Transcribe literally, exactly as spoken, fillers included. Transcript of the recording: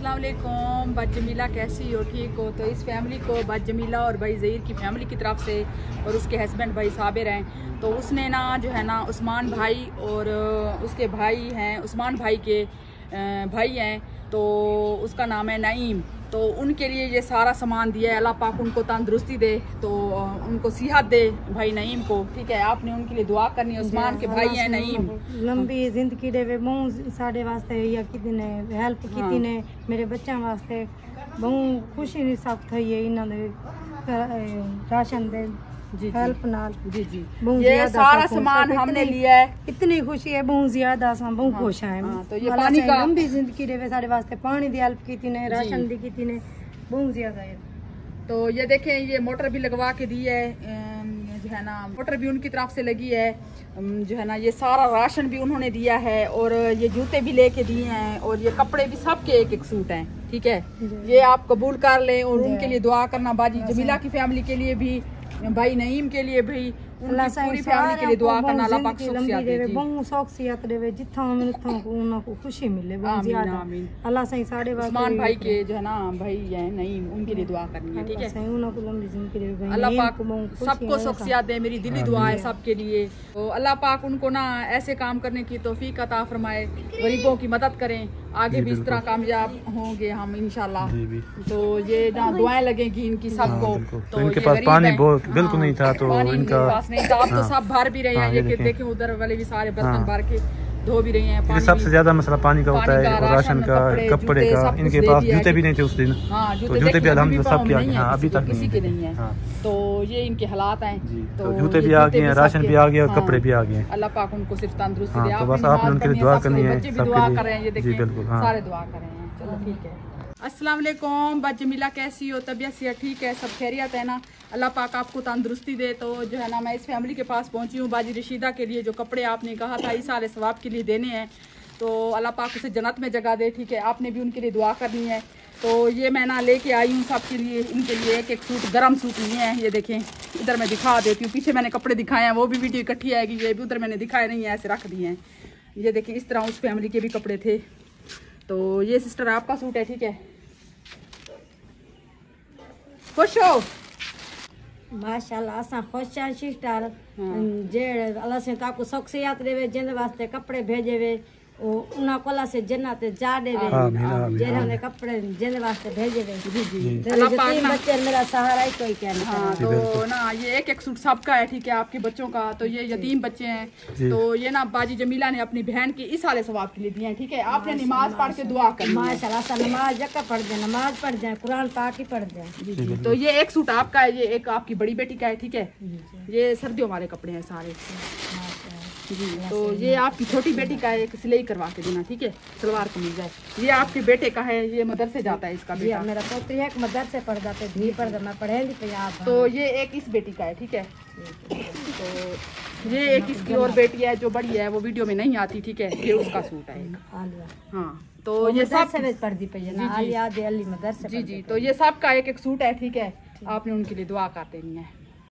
अस्सलाम वालेकुम। बद जमीला कैसी हो? ठीक हो? तो इस फैमिली को बद जमीला और भाई ज़हीर की फैमिली की तरफ से और उसके हस्बैंड भाई साबिर हैं, तो उसने ना जो है ना उस्मान भाई और उसके भाई हैं, उस्मान भाई के भाई हैं, तो उसका नाम है नईम, तो उनके लिए ये सारा सामान दिया है। अल्लाह पाक उनको तंदुरुस्ती दे, तो उनको सेहत दे भाई नईम को। ठीक है, आपने उनके लिए दुआ करनी है। उस्मान के भाई हैं नईम, लंबी जिंदगी देवे बहु साढ़े वास्ते या किसी ने हेल्प की ने मेरे बच्चों वास्ते बहु खुशी नहीं सकता है इन्होंने राशन दे जी हेल्प नाल जी जी ये सारा सामान हमने लिया है। इतनी खुशी है, बहुत ज्यादा सा बहुत खुश है। हाँ, तो ये पानी का लंबी जिंदगी देवे साढ़े वास्ते पानी दी हेल्प की ने राशन दी की ने बहुत ज्यादा है। तो ये देखें, ये मोटर भी लगवा के दी है, जो है ना मोटर भी उनकी तरफ से लगी है, जो है ना ये सारा राशन भी उन्होंने दिया है, और ये जूते भी लेके दिए हैं, और ये कपड़े भी सबके एक एक सूट हैं। ठीक है, ये आप कबूल कर लें और उनके लिए दुआ करना। बाजी जमीला की फैमिली के लिए भी, भाई नईम के लिए भी, उनकी पूरी फैमिली के लिए दुआ करना। अल्लाह पाक सुखसियत दे, बहुत सुखसियत देवे, जिथा मिलता उन्हां को खुशी मिले बहुत ज्यादा। अल्लाह सही साढ़े उस्मान भाई के जो है ना भाई है नईम, उनके लिए दुआ करनी है। ठीक है, सही उन्हां को लंबी जिंदगी देवे, अल्लाह पाक सबको सुखसियत दे, मेरी दिली दुआ है सबके लिए। तो अल्लाह पाक उनको ना ऐसे काम करने की तौफीक अता फरमाए, गरीबों की मदद करें, आगे भी इस तरह कामयाब होंगे हम इंशाल्लाह। तो ये ना दुआएं लगेगी इनकी सबको। तो इनके पास पानी बहुत बिल्कुल नहीं था, तो इनका नहीं था, अब तो सब भर भी रहे हैं। ये देखें उधर वाले भी सारे बर्तन भर के धो भी रहे हैं। सबसे ज्यादा मसला पानी का होता है, और राशन का, कपड़े का। इनके पास जूते भी नहीं थे उस दिन, तो जूते भी अल्हम्दुलिल्लाह सब किया, अभी तक किसी के नहीं है। तो ये इनके हालात हैं, तो जूते भी आ गए हैं, राशन भी आ गया, और कपड़े भी आ गए। अल्लाह पाक उनको सिर्फ तंदुरुस्ती दे। तो बस आपने उनके लिए दुआ करनी है, बच्चे भी दुआ कर रहे हैं, ये देखिए बिल्कुल सारे दुआ कर रहे हैं। चलो ठीक है। अस्सलाम वालेकुम। बद जमीला कैसी हो? तबीयत से ठीक है? सब खैरियत है ना? अल्लाह पाक आपको तंदुरुस्ती दे। तो जो है ना मैं इस फैमिली के पास पहुंची हूँ। बाजी रशीदा के लिए जो कपड़े आपने कहा था इस साल सवाब के लिए देने हैं, तो अल्लाह पाक उसे जन्नत में जगह दे। ठीक है, आपने भी उनके लिए दुआ करनी है। तो ये मैं ना लेके आई हूँ सबके लिए, इनके लिए एक एक सूट, गर्म सूट लिए हैं। ये देखें, इधर मैं दिखा देती हूँ, पीछे मैंने कपड़े दिखाए हैं, वो भी वीडियो इकट्ठी आएगी। ये भी उधर मैंने दिखाए नहीं है, ऐसे रख दिए हैं। ये देखें, इस तरह उस फैमिली के भी कपड़े थे। तो ये सिस्टर आपका सूट है। ठीक है, खुश हो? माशाल्लाह असा खुश है सिस्टर। जे अल्लाह से काकू सुखसियत देवे, जिंद वास्ते कपड़े भेजेवे, उन्हें कोला से जन्नत जा देवे, जिन्होंने कपड़े जिंद वास्ते भेजेवे। जी जी अल्लाह पाक बच्चे मेरा सहारा ही कोई कहना। हाँ, तो ना ये एक एक सूट सबका है। ठीक है, आपके बच्चों का। तो ये यतीम बच्चे हैं, तो ये ना बाजी जमीला ने अपनी बहन की इस साले सवाब के लिए दिए हैं। ठीक है, आपने नमाज पढ़ के दुआ करनी है। माशाल्लाह नमाज जक्का पढ़ जाए, नमाज पढ़ जाए, कुरान पाक ही पढ़ जाए। जी जी। तो ये एक सूट आपका है, ये एक आपकी बड़ी बेटी का है। ठीक है, ये सर्दियों वाले कपड़े हैं सारे जी। तो ये आपकी छोटी बेटी का है, एक सिलाई करवा के देना। ठीक है, सलवार कमीज है। ये आपके बेटे का है, ये मदरसे जाता है इसका बेटा। मेरा पोती है मदरसे पढ़ जाते, धी पढ़ मैं पढ़े नहीं। तो ये एक इस बेटी का है। ठीक है, तो ये एक इसकी और बेटी है जो बड़ी है, वो वीडियो में नहीं आती। ठीक है, ये उसका सूट है एक। हाँ, तो ये सब पढ़ दी पे ना जी जी। तो ये सब का एक एक सूट है। ठीक है, आपने उनके लिए दुआ कर देनी है।